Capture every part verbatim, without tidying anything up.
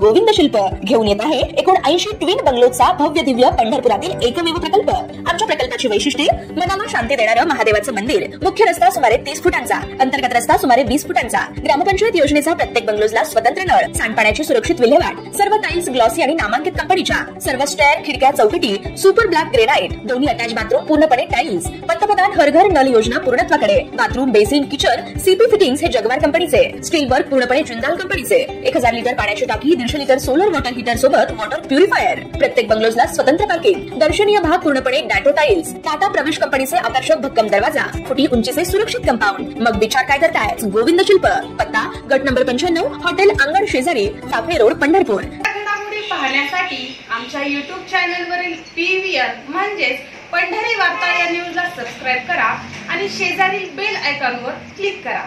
गोविंद शिल्प घेऊन येत आहे एकूण ऐंशी ट्विन बंगलोचा भव्य दिव्य पंढरपुरातील एकमेव प्रकल्प। आमच्या प्रकल्पाची वैशिष्ट्ये मनाला शांती देणारं महादेवाचं मंदिर, मुख्य रस्ता सुमारे तीस फुटांचा, अंतर्गत रस्ता सुमारे वीस फुटांचा, ग्रामपंचायत योजनेचा प्रत्येक बंगलोजला स्वतंत्र नळ, सांडपाण्याची सुरक्षित विल्हेवाट, सर्व टाइल्स ग्लॉसी आणि नामांकित कंपनीच्या, सर्व स्टेअर, खिडक्या, चौकटी सुपर ब्लॅक ग्रेनाइट, दोन्ही अटॅच बाथरूम पूर्णपणे टाइल्स, पंतप्रधान हर घर नल योजना पूर्णत्वाकडे, bathroom, basin, kitchen, CP fittings हे जगवार कंपनीचे, स्टील वर्क पूर्णपणे जिंदाल कंपनीचे, एक हजार लिटर पाण्याची टाकी, दीडशे लिटर सोलर वॉटर हीटर सोबत वॉटर प्युरिफायर, प्रत्येक बंगलोजला स्वतंत्र पार्किंग, दर्शनीय भाग पूर्णपणे डॅटो टाइल्स, टाटा प्रवेश कंपनीचे आकर्षक भक्कम दरवाजा, फुटी उंचीचे सुरक्षित कंपाऊंड। मग विचार काय करताय? गोविंद शिल्प, पत्ता गट नंबर पंच्याण्णव, हॉटेल अंगण शेजारी, साखरे रोड, पंढरपूर। घडामोडी पाहण्यासाठी आमच्या युट्यूब चॅनलवरील पीव्हीआर म्हणजेच पंढरी वार्ता या न्यूजला सबस्क्राइब करा आणि शेजारील बेल आयकॉनवर क्लिक करा।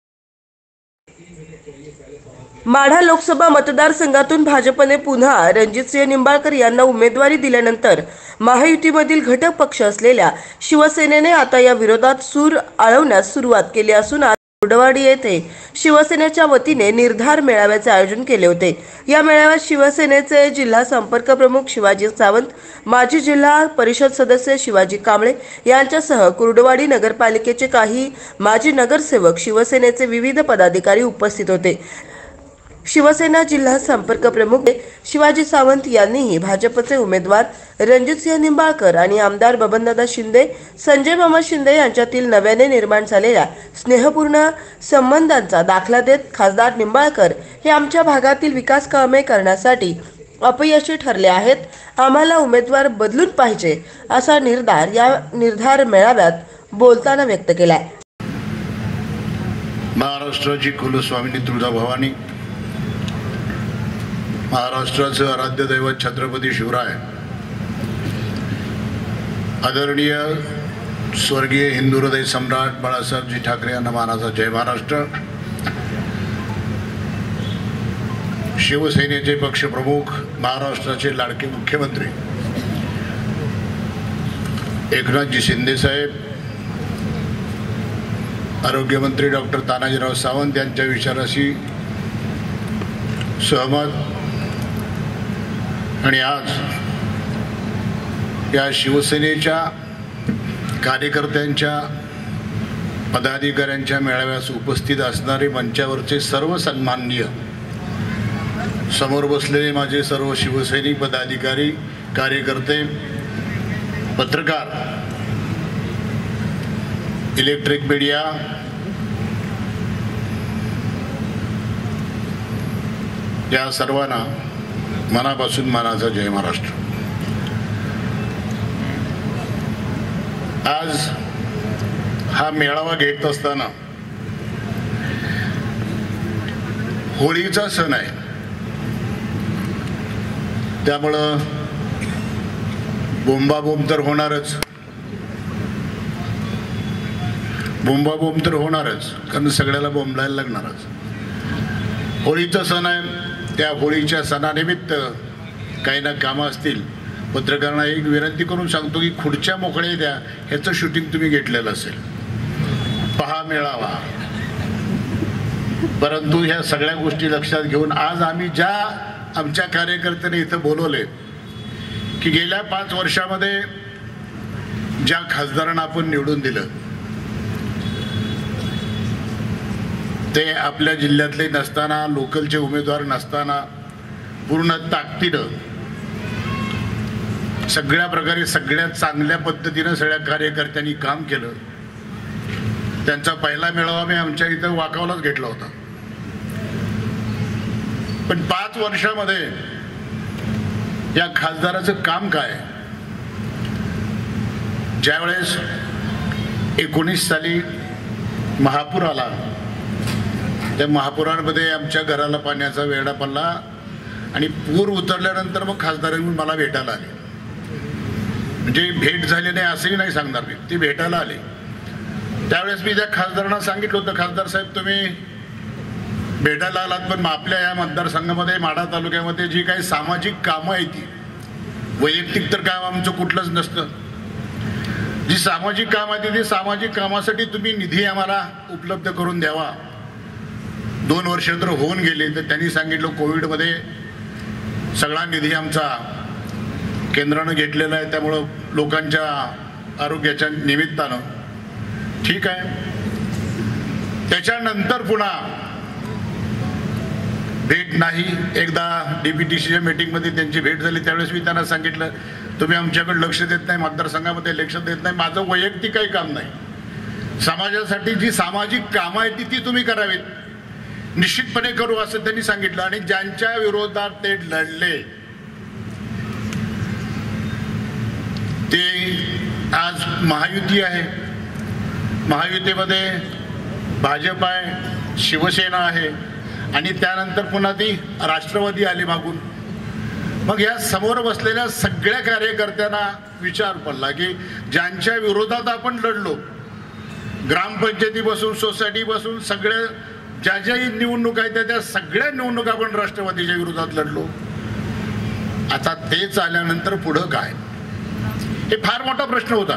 माढा लोकसभा मतदारसंघातून भाजपने पुन्हा रणजितसिंह निंबाळकर यांना उमेदवारी दिल्यानंतर महायुतीमधील घटक पक्ष असलेल्या शिवसेनेने आता या विरोधात सूर आळवण्यास सुरुवात केली असून आज कुर्डवाडी येथे शिवसेनेच्या वतीने निर्धार मेळाव्याचे आयोजन केले होते। या मेळाव्यात शिवसेनेचे जिल्हा संपर्क प्रमुख शिवाजी सावंत, माजी जिल्हा परिषद सदस्य शिवाजी कांबळे यांच्यासह कुर्डवाडी नगरपालिकेचे काही माजी नगरसेवक, शिवसेनेचे विविध पदाधिकारी उपस्थित होते। शिवसेना जिल्हा संपर्क प्रमुख शिवाजी सावंत यांनीही भाजपचे उमेदवार रणजितसिंह निंबाळकर आणि आमदार बबनदादा शिंदे, संजय मामा शिंदे यांच्यातील नव्याने निर्माण झालेल्या स्नेहपूर्ण संबंधांचा दाखला देत खासदार निंबाळकर हे आमच्या भागातील विकास कामे करण्यासाठी अपयशी ठरले आहेत, आम्हाला उमेदवार बदलून पाहिजे असा निर्धार या निर्धार मेळाव्यात बोलताना व्यक्त केलाय। महाराष्ट्राची कुलस्वामिनी तुळजाभवानी, महाराष्ट्राचे आराध्य दैवत छत्रपती शिवराय, आदरणीय स्वर्गीय हिंदू हृदय सम्राट बाळासाहेबजी ठाकरे यांना मानाचा जय महाराष्ट्र। शिवसेनेचे पक्षप्रमुख, महाराष्ट्राचे लाडके मुख्यमंत्री एकनाथजी शिंदे साहेब, आरोग्यमंत्री डॉक्टर तानाजीराव सावंत यांच्या विचाराशी सहमत आणि आज या शिवसेनेच्या कार्यकर्त्यांच्या, पदाधिकाऱ्यांच्या मेळाव्यास उपस्थित असणारे मंचावरचे सर्व सन्माननीय, समोर बसलेले माझे सर्व शिवसैनिक, पदाधिकारी, कार्यकर्ते, पत्रकार, इलेक्ट्रिक मीडिया, या सर्वांना मनापासून मानाचा जय महाराष्ट्र। आज हा मेळावा घेत असताना होळीचा सण आहे, त्यामुळं बोंबाबोंब तर होणारच, बोंबाबोंब तर होणारच, कारण सगळ्याला बोंबलायला लागणारच। होळीचा सण आहे, त्या होळीच्या सणानिमित्त काही ना कामं असतील। पत्रकारांना एक विनंती करून सांगतो की खुर्च्या मोकळ्या द्या, ह्याचं शूटिंग तुम्ही घेतलेलं असेल, पहा मेळावा। परंतु ह्या सगळ्या गोष्टी लक्षात घेऊन आज आम्ही ज्या आमच्या कार्यकर्त्यांनी इथं बोलवले की गेल्या पाच वर्षामध्ये ज्या खासदारांना आपण निवडून दिलं ते आपल्या जिल्ह्यातले नसताना, लोकलचे उमेदवार नसताना पूर्ण ताकदीनं सगळ्या प्रकारे सगळ्यात चांगल्या पद्धतीनं सगळ्या कार्यकर्त्यांनी काम केलं। त्यांचा पहिला मेळावा मी आमच्या इथं वाकावलाच घेतला होता, पण पाच वर्षामध्ये या खासदाराचं काम काय? ज्यावेळेस एकोणीस साली महापूर आला, त्या महापुरांमध्ये आमच्या घराला पाण्याचा वेढा पडला आणि पूर उतरल्यानंतर मग खासदारांनी मला भेटायला आले, म्हणजे भेट झाली नाही असंही नाही सांगणार मी, ती भेटायला आली। त्यावेळेस मी त्या खासदारांना सांगितलं होतं, खासदार साहेब तुम्ही भेटायला आलात, पण आपल्या या मतदारसंघामध्ये माढा तालुक्यामध्ये जी काही सामाजिक कामं आहेत ती, वैयक्तिक तर काम आमचं कुठलंच नसतं, जी सामाजिक काम आहे ती सामाजिक कामासाठी तुम्ही निधी आम्हाला उपलब्ध करून द्यावा। दोन वर्ष तर होऊन गेले, तर त्यांनी सांगितलं कोविडमध्ये सगळा निधी आमचा केंद्रानं घेतलेला आहे, त्यामुळं लोकांच्या आरोग्याच्या निमित्तानं ठीक आहे. त्याच्यानंतर पुन्हा भेट नाही. एकदा डीपीटीसीच्या मीटिंगमध्ये त्यांची भेट झाली, त्यावेळेस मी त्यांना सांगितलं तुम्ही आमच्याकडे लक्ष देत नाही, मतदारसंघामध्ये लक्ष देत नाही. माझं वैयक्तिक काही काम नाही, समाजासाठी जी सामाजिक कामं आहेत ती ती तुम्ही करावीत, निश्चितपणे करू असं त्यांनी सांगितलं. आणि ज्यांच्या विरोधात ते लढले ते आज महायुती आहे, महायुतीमध्ये भाजप आहे, शिवसेना आहे आणि त्यानंतर पुन्हा ती राष्ट्रवादी आली मागून. मग या समोर बसलेल्या सगळ्या कार्यकर्त्यांना विचार पडला की ज्यांच्या विरोधात आपण लढलो, ग्रामपंचायतीपासून सोसायटीपासून सगळ्या ज्या ज्याही निवडणूक आहेत त्या सगळ्या निवडणूक आपण राष्ट्रवादीच्या विरोधात लढलो. आता तेच आल्यानंतर पुढं काय, हे फार मोठा प्रश्न होता.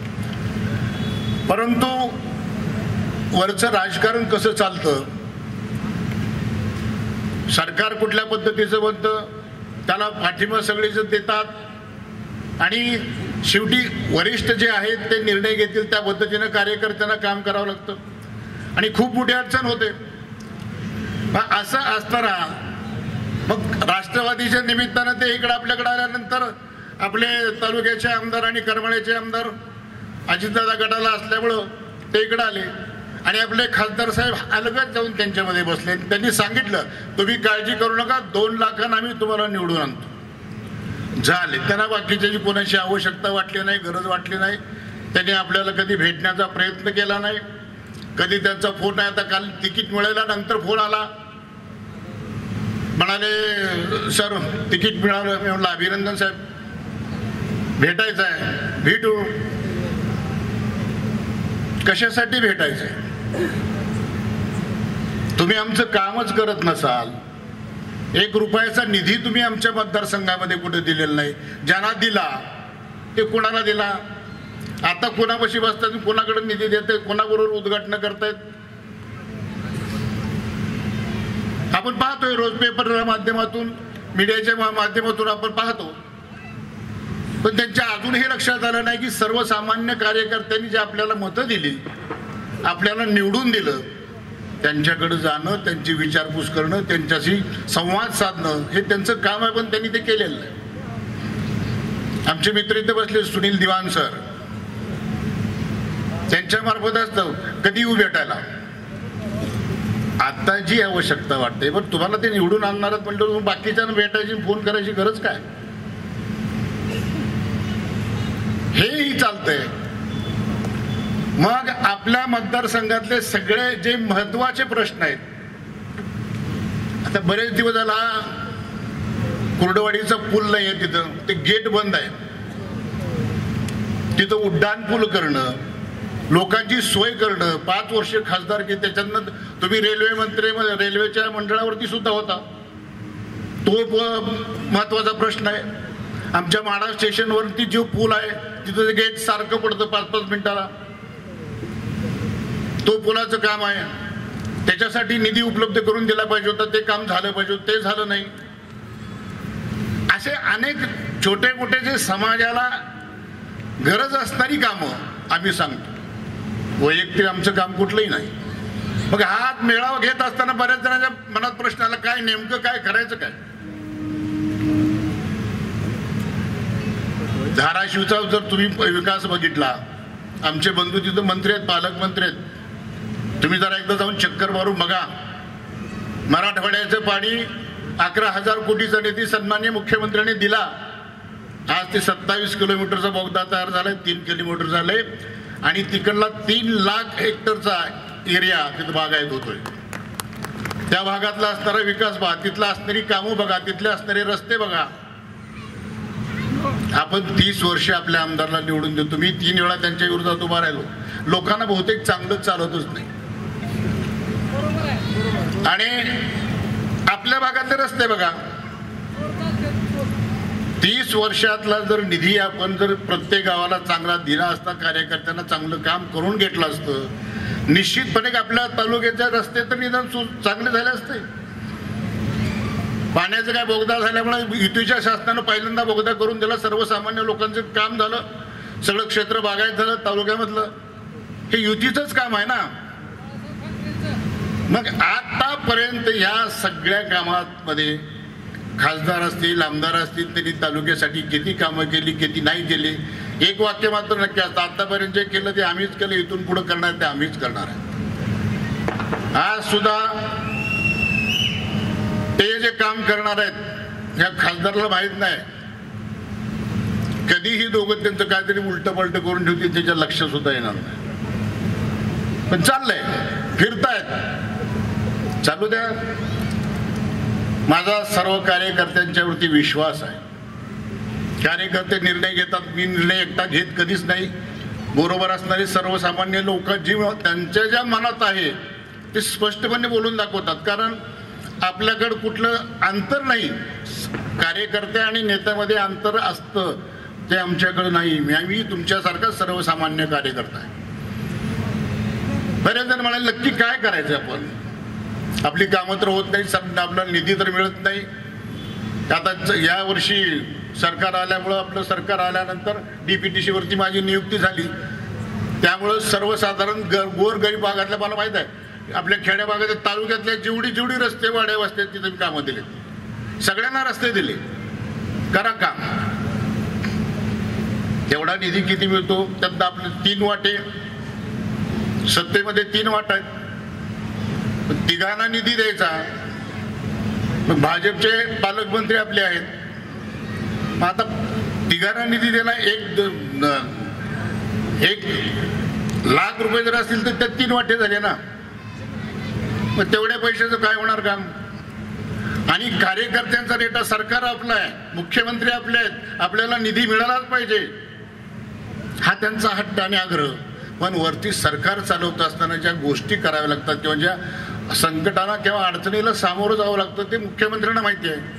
परंतु वरचं राजकारण कसं चालतं, सरकार कुठल्या पद्धतीचं बनतं, त्याला पाठिंबा सगळेच देतात आणि शेवटी वरिष्ठ जे आहेत ते निर्णय घेतील त्या पद्धतीनं कार्यकर्त्यांना काम करावं लागतं आणि खूप मोठी अडचण होते. असं असताना मग राष्ट्रवादीच्या निमित्तानं ते इकडे आपल्याकडे आल्यानंतर आपले तालुक्याचे आमदार आणि करमाळ्याचे आमदार अजितदादा गटाला असल्यामुळं ते इकडे आले आणि आपले खासदार साहेब अलगद जाऊन त्यांच्यामध्ये बसले. त्यांनी सांगितलं तुम्ही काळजी करू नका, दोन लाखांना आम्ही तुम्हाला निवडून आणतो. झाले. त्यांना बाकीच्याची कोणाची आवश्यकता वाटली नाही, गरज वाटली नाही. त्यांनी आपल्याला कधी भेटण्याचा प्रयत्न केला नाही, कधी त्यांचा फोन आहे. आता काल तिकीट मिळाल्यानंतर फोन आला, म्हणाले सर तिकीट मिळालं. मी म्हटलं अभिनंदन साहेब, भेटायचं आहे, भेटू. कशासाठी भेटायचंय? तुम्ही आमचं कामच करत नसाल, एक रुपयाचा निधी तुम्ही आमच्या मतदारसंघामध्ये कुठे दिलेला नाही. ज्यांना दिला ते कोणाला दिला, आता कोणापाशी बसतात, कोणाकडे निधी देत, कोणाबरोबर उद्घाटन करतायत आपण पाहतोय. रोज पेपरच्या माध्यमातून, मीडियाच्या माध्यमातून आपण पाहतो. पण त्यांच्या अजूनही लक्षात आलं नाही की सर्वसामान्य कार्यकर्त्यांनी जे आपल्याला मतं दिली, आपल्याला निवडून दिलं, त्यांच्याकडे जाणं, त्यांची विचारपूस करणं, त्यांच्याशी संवाद साधणं हे त्यांचं काम आहे. पण त्यांनी ते केलेलं नाही. आमचे मित्र इथे बसले सुनील दिवान सर, त्यांच्या मार्फत असतं कधी येऊ भेटायला. आता जी आवश्यकता वाटते, पण तुम्हाला ते निवडून आणणारच म्हणलं बाकीच्यांना भेटायची फोन करायची गरज काय? हेही चालतंय. मग आपल्या मतदारसंघातले सगळे जे महत्वाचे प्रश्न आहेत, आता बरेच दिवस झाला कुर्डवाडीचा पूल नाही आहे, तिथं ते गेट बंद आहे. तिथं उड्डाण पूल करणं, लोकांची सोय करणं, पाच वर्ष खासदार की त्याच्यातनं तुम्ही रेल्वे मंत्री रेल्वेच्या मंडळावरती सुद्धा होता, तो महत्वाचा प्रश्न आहे. आमच्या माडा स्टेशनवरती जो पूल आहे तिथं गेट सारखं पडतं पाच पाच मिनिटाला, तो पुलाचं काम आहे. त्याच्यासाठी निधी उपलब्ध करून दिला पाहिजे होता, ते काम झालं पाहिजे, ते झालं नाही. असे अनेक छोटे मोठे जे समाजाला गरज असणारी कामं आम्ही सांगतो. वैयक्तिक आमचं काम कुठलंही नाही. मग हा मेळावा घेत असताना बऱ्याच जणांच्या मनात प्रश्न आला, काय नेमकं काय करायचं काय? धाराशिवचा जर तुम्ही विकास बघितला, आमचे बंधू तिथं मंत्री आहेत, पालकमंत्री आहेत, तुम्ही जरा एकदा जाऊन चक्कर मारून बघा. मराठवाड्याचं पाणी अकरा हजार कोटीचा निधी सन्माननीय मुख्यमंत्र्यांनी दिला. आज ते सत्तावीस किलोमीटरचा बोगदा तयार झालाय, तीन किलोमीटर झाले आणि तिकडला तीन लाख हेक्टरचा एरिया तिथं बागायत होतोय. त्या भागातला असणारा विकास पहा, तिथला असणारी कामं बघा, तिथले असणारे रस्ते बघा. आपण तीस वर्ष आपल्या आमदारला निवडून देतो, मी तीन वेळा त्यांच्या विरोधात उभा राहिलो. लोकांना बहुतेक चांगलं चालतच नाही. आणि आपल्या भागातले रस्ते बघा, तीस वर्षातला जर निधी आपण जर प्रत्येक गावाला चांगला दिला असता, कार्यकर्त्यांना चांगलं काम करून घेतलं असतं, निश्चितपणे आपल्या तालुक्याचे रस्ते तर निदान चांगले झाले असते. पाण्याचा काय बोगदा झाल्यामुळे युतीच्या शासनानं पहिल्यांदा बोगदा करून दिला, सर्वसामान्य लोकांचं काम झालं, सगळं क्षेत्र बागायत झालं तालुक्यामधलं. हे युतीचंच काम आहे ना. मग आतापर्यंत या सगळ्या कामांमध्ये खासदार असतील, आमदार असतील, त्यांनी तालुक्यासाठी किती कामं केली, किती नाही केली, एक वाक्य मात्र नक्की असतं, आतापर्यंत जे केलं ते आम्हीच केलं, इथून पुढे करणार ते आम्हीच करणार आहे. आज सुद्धा ते जे काम करणार आहेत ह्या खासदाराला माहित नाही, कधीही दोघं त्यांचं काहीतरी उलट पलट करून ठेवतील, त्याच्या लक्ष सुद्धा येणार नाही. पण चाललंय, फिरतायत, चालू द्या. माझा सर्व कार्यकर्त्यांच्यावरती विश्वास आहे. कार्यकर्ते निर्णय घेतात, मी निर्णय एकटा घेत कधीच नाही. बरोबर असणारे सर्वसामान्य लोक जी त्यांच्या ज्या मनात आहे ते स्पष्टपणे बोलून दाखवतात. कारण आपल्याकडं कुठलं अंतर नाही, कार्यकर्ते आणि नेत्यामध्ये अंतर असतं ते आमच्याकडे नाही. मी तुमच्यासारखा सर्वसामान्य कार्यकर्ता आहे. बरेच जण म्हणाले नक्की काय करायचं आपण, आपली कामं तर होत नाही, आपल्याला निधी तर मिळत नाही. आता या वर्षी सरकार आल्यामुळं आपलं सरकार आल्यानंतर डीपीटीसी वरती माझी नियुक्ती झाली, त्यामुळं सर्वसाधारण गोर गरीब भागातल्या मला माहित आहे आपल्या खेड्या भागाच्या तालुक्यातल्या जेवढी जेवढी रस्ते वाड्या वस्ते तिथे कामं दिले, सगळ्यांना रस्ते दिले. करा काम. तेवढा निधी किती मिळतो त्यात आपले तीन वाटे, सत्तेमध्ये तीन वाट आहेत, तिघांना निधी द्यायचा. मग भाजपचे पालकमंत्री आपले आहेत, मग आता तिघांना निधी देणं एक एक लाख रुपये जर असतील तर त्यात तीन वाटे झाले ना. मग तेवढ्या पैशाचं काय होणार काम. आणि कार्यकर्त्यांचा डेटा सरकार आपला आहे, मुख्यमंत्री आपले आहेत, आपल्याला निधी मिळालाच पाहिजे हा त्यांचा हट्ट आणि आग्रह. पण वरती सरकार चालवत असताना ज्या गोष्टी कराव्या लागतात किंवा ज्या संकटाला किंवा अडचणीला सामोरं जावं लागतं ते मुख्यमंत्र्यांना माहिती आहे.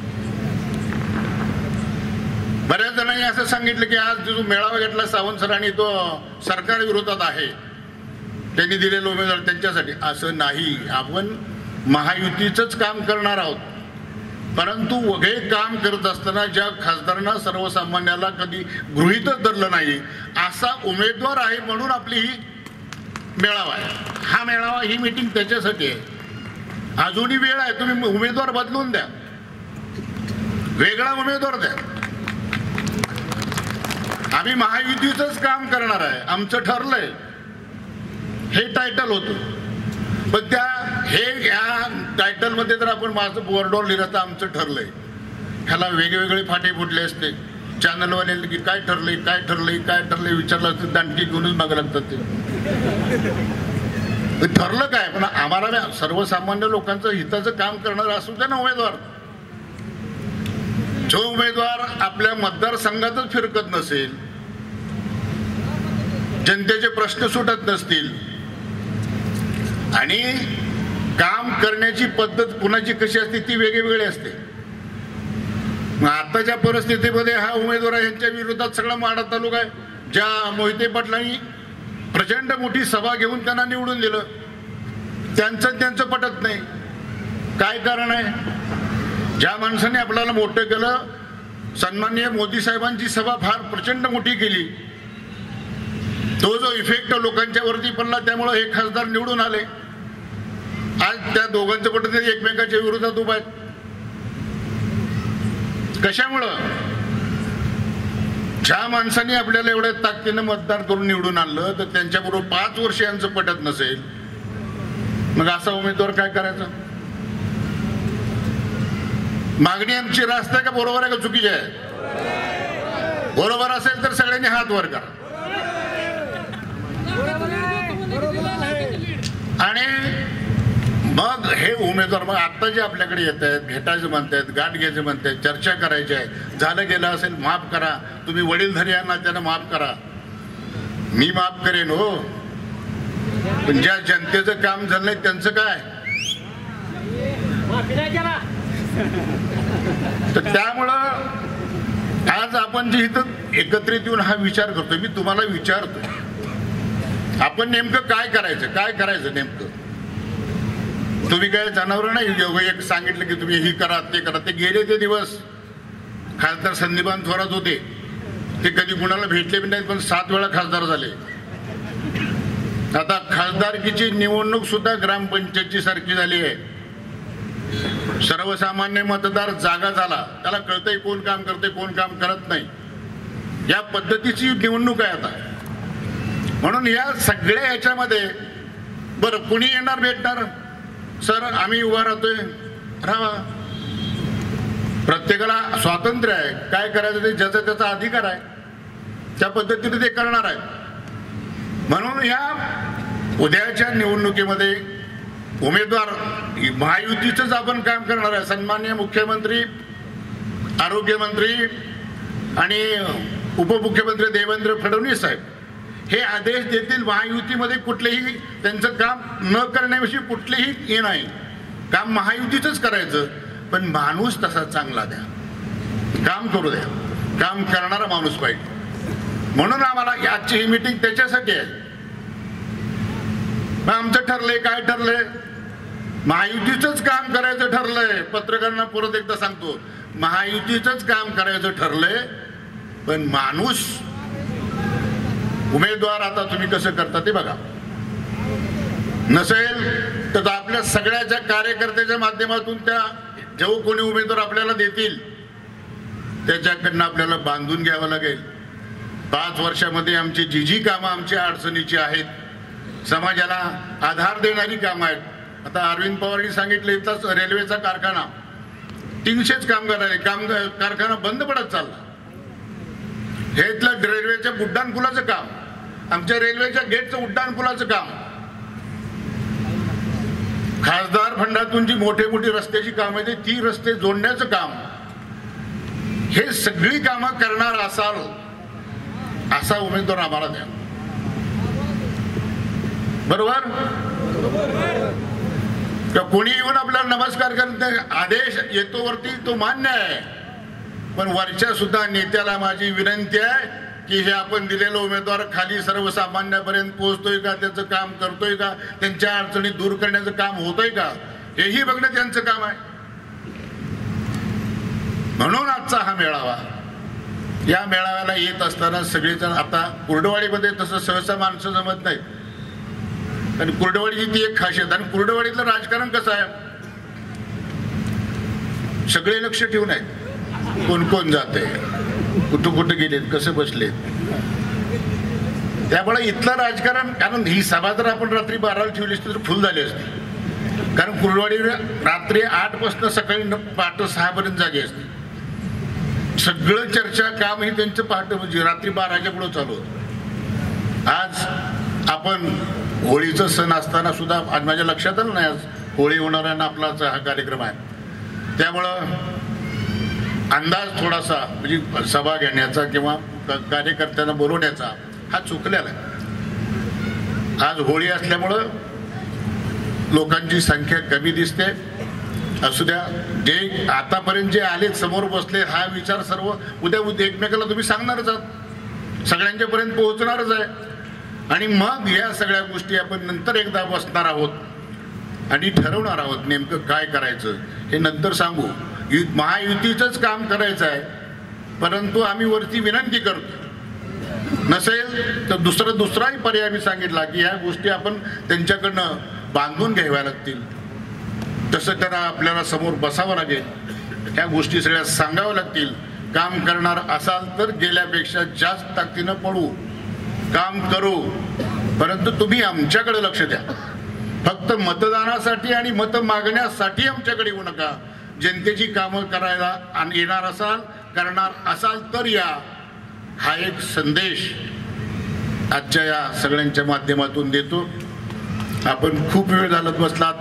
बऱ्याच जणांनी असं सांगितलं की आज जो मेळावा घेतला सावंत सरांनी तो सरकार विरोधात आहे, त्यांनी दिलेले उमेदवार त्यांच्यासाठी. असं नाही, आपण महायुतीचंच काम करणार आहोत. परंतु हे काम करत असताना ज्या खासदारांना सर्वसामान्याला कधी गृहीतच धरलं नाही असा उमेदवार आहे म्हणून आपली ही मेळावा आहे. हा मेळावा ही मीटिंग त्याच्यासाठी आहे. अजूनही वेळ आहे, तुम्ही उमेदवार बदलून द्या, वेगळा उमेदवार द्या. आम्ही महायुतीचंच काम करणार आहे, आमचं ठरलंय हे टायटल होतं. पण त्या हे या टायटल मध्ये जर आपण माझं बोर्डवर लिहिलं तर आमचं ठरलंय, ह्याला वेगवेगळे फाटे फुटले असते. चॅनलवाले की काय ठरलंय काय ठरलंय काय ठरलंय विचारलं असतं, दांडकी घेऊनच मागं लागतात. ते ठरलं काय, पण आम्हाला सर्वसामान्य लोकांचं हिताचं काम करणारा असू द्या ना उमेदवार. जो उमेदवार आपल्या मतदारसंघातच फिरकत नसेल, जनतेचे प्रश्न सुटत नसतील आणि काम करण्याची पद्धत कुणाची कशी असते ती वेगवेगळी असते. आताच्या परिस्थितीमध्ये हा उमेदवार यांच्या विरोधात सगळा माढा तालुका आहे. ज्या मोहिते पाटलांनी प्रचंड मोठी सभा घेऊन त्यांना निवडून दिलं, त्यांचं त्यांचं पटत नाही. काय कारण आहे? ज्या माणसाने आपल्याला मोठं केलं, सन्माननीय मोदी साहेबांची सभा फार प्रचंड मोठी केली, तो जो इफेक्ट लोकांच्या वरती पडला त्यामुळे हे खासदार निवडून आले. आज त्या दोघांचं पटत नाही, एकमेकाच्या विरोधात उभा आहेत. कशामुळं? ज्या माणसाने आपल्याला एवढ्या ताकदीनं मतदान करून निवडून आणलं तर त्यांच्याबरोबर पाच वर्ष यांचं पटत नसेल, मग असा उमेदवार काय करायचा? मागणी आमची रास्त आहे का बरोबर आहे का चुकीची आहे? बरोबर असेल तर सगळ्यांनी हात वर करा. आणि मग हे उमेदवार मग आता जे आपल्याकडे येत आहेत, भेटायचं म्हणतायत, गाठ घ्यायचं म्हणतायत, चर्चा करायची आहे, झालं गेलं असेल माफ करा, तुम्ही वडीलधारी यांना त्यांना माफ करा, मी माफ करेन हो. पण ज्या जनतेचं काम झालं नाही त्यांचं काय? तर त्यामुळं आज आपण जे इथं एकत्रित येऊन हा विचार करतोय, मी तुम्हाला विचारतोय आपण नेमकं काय करायचं, काय करायचं नेमकं? तुम्ही काय जनावर नाही एक सांगितलं की तुम्ही ही करा ते करा. ते गेले ते दिवस. खासदार संदीपान थोरात होते, ते कधी कुणाला भेटले पण नाहीत, पण सात वेळा खासदार झाले. आता खासदारकीची निवडणूक सुद्धा ग्रामपंचायतची सारखी झाली आहे. सर्वसामान्य मतदार जागा झाला, त्याला कळतंय कोण काम करते कोण काम करत नाही. या पद्धतीची निवडणूक आहे आता. म्हणून या सगळ्या याच्यामध्ये बरं कुणी येणार भेटणार, सर आम्ही उभा राहतोय, राहा. प्रत्येकाला स्वातंत्र्य आहे, काय करायचं ते ज्याचा त्याचा अधिकार आहे, त्या पद्धतीने ते करणार आहे. म्हणून या उद्याच्या निवडणुकीमध्ये उमेदवार महायुतीचंच आपण काम करणार आहे. सन्माननीय मुख्यमंत्री, आरोग्यमंत्री आणि उपमुख्यमंत्री देवेंद्र फडणवीस साहेब हे आदेश देतील. महायुतीमध्ये कुठलेही त्यांचं काम न करण्याविषयी कुठलेही हे नाही. काम महायुतीचंच करायचं, पण माणूस तसा चांगला द्या, काम करू द्या, काम करणारा माणूस पाहिजे. म्हणून आम्हाला आजची ही मीटिंग त्याच्यासाठी आहे. आमचं ठरलंय, काय ठरलंय, महायुतीचंच काम करायचं ठरलंय. पत्रकारांना परत एकदा सांगतो, महायुतीचंच काम करायचं ठरलंय, पण माणूस उमेदवार आता तुम्ही कसं करता ते बघा. नसेल तर आपल्या सगळ्याच्या कार्यकर्त्याच्या माध्यमातून त्या जेव्हा कोणी उमेदवार आपल्याला देतील त्याच्याकडनं आपल्याला बांधून घ्यावं लागेल. पाच वर्षामध्ये आमची जी जी कामं आमच्या अडचणीची आहेत, समाजाला आधार देणारी कामं आहेत. आता अरविंद पवारांनी सांगितलं इथंच रेल्वेचा कारखाना तीनशेच कामगार आहे, काम कारखाना बंद पडत चालला. हे इथलं रेल्वेच्या उड्डाणपुलाचं काम, आमच्या रेल्वेच्या गेटचं उड्डाणपुलाचं काम, खासदार फंडातून जी मोठे मोठी रस्त्याची काम आहे ती रस्ते जोडण्याचं काम, हे सगळी कामं करणार असाल असा उमेदवार आम्हाला द्या. बरोबर? कोणी येऊन आपल्याला नमस्कार करत आदेश येतो वरती तो मान्य आहे, पण वरच्या सुद्धा नेत्याला माझी विनंती आहे की हे आपण दिलेलं उमेदवार खाली सर्वसामान्यापर्यंत पोहोचतोय का, त्याचं काम करतोय का, त्यांच्या अडचणी दूर करण्याचं काम होतंय का, हेही बघणं त्यांचं काम आहे. म्हणून आजचा हा मेळावा. या मेळाव्याला येत असताना सगळेजण, आता कुर्डवाडीमध्ये तसं सहसा माणसं जमत नाहीत, आणि कुर्डवाडीची ती एक खासियत. आणि कुर्डवाडीतलं राजकारण कसं आहे, सगळे लक्ष ठेवून आहेत, कोण कोण जाते, कुठं कुठं गेलेत, कसं बसलेत. त्यामुळे इथलं राजकारण, कारण ही सभा जर आपण रात्री बाराला ठेवली असती तर फुल झाली असती. कारण कुर्डवाडी रात्री आठ पासून सकाळी पहाटे सहा पर्यंत जागी असते. सगळं चर्चा काम ही त्यांचं पहाटे म्हणजे रात्री बाराच्या पुढे चालू होतं. आज आपण होळीचा सण असताना सुद्धा आज माझ्या लक्षात आलं नाही, आज होळी होणार आहे ना आपलाच हा कार्यक्रम आहे. त्यामुळं अंदाज थोडासा म्हणजे सभा घेण्याचा किंवा कार्यकर्त्यांना बोलवण्याचा हा चुकलेला आहे. आज होळी असल्यामुळं लोकांची संख्या कमी दिसते. असू द्या, जे आतापर्यंत जे आले समोर बसले हा विचार सर्व उद्या उद्या एकमेकाला तुम्ही सांगणारच आहात, सगळ्यांच्या पर्यंत पोहोचणारच आहे. आणि मग या सगळ्या गोष्टी आपण नंतर एकदा बसणार आहोत आणि ठरवणार आहोत नेमकं काय करायचं हे नंतर सांगू. महायुतीचंच काम करायचं आहे, परंतु आम्ही वरती विनंती करतो, नसेल तर दुसरं दुसराही पर्याय मी सांगितला की ह्या गोष्टी आपण त्यांच्याकडनं बांधून घ्याव्या लागतील. तसं त्यांना आपल्याला समोर बसावं लागेल, ह्या गोष्टी सगळ्या सांगाव्या लागतील. काम करणार असाल तर गेल्यापेक्षा जास्त ताकदीनं पळू, काम करू, परंतु तुम्ही आमच्याकडे लक्ष द्या. फक्त मतदानासाठी आणि मत मागण्यासाठी आमच्याकडे येऊ नका. जनतेची कामं करायला येणार असाल, करणार असाल तर या. हा एक संदेश आजच्या या सगळ्यांच्या माध्यमातून देतो. आपण खूप वेळ झाला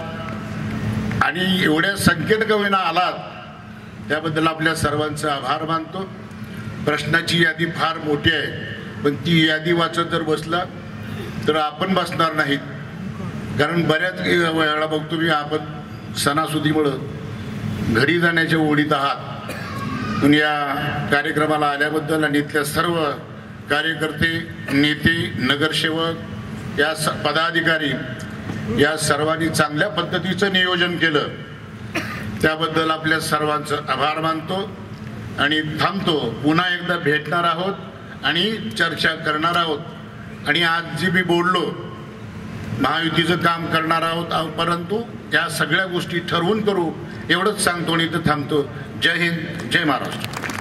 बसलात आणि एवढ्या संख्येत का होईना आलात, त्याबद्दल आपल्या सर्वांचा आभार मानतो. प्रश्नाची यादी फार मोठी आहे, पण ती यादी वाचत जर बसला तर आपण बसणार नाहीत. कारण बऱ्याच वेळा बघतो मी आपण सणासुदीमुळं घरी जाण्याच्या ओढीत आहात. या कार्यक्रमाला आल्याबद्दल आणि इथल्या सर्व कार्यकर्ते, नेते, नगरसेवक, या पदाधिकारी या सर्वांनी चांगल्या पद्धतीचं नियोजन केलं त्याबद्दल आपल्या सर्वांचं आभार मानतो आणि थांबतो. पुन्हा एकदा भेटणार आहोत आणि चर्चा करणार आहोत आणि आज जी मी बोललो महायुतीचं काम करणार आहोत, परंतु या सगळ्या गोष्टी ठरवून करू एवढंच सांगतो आणि इथं थांबतो. जय हिंद, जय महाराष्ट्र.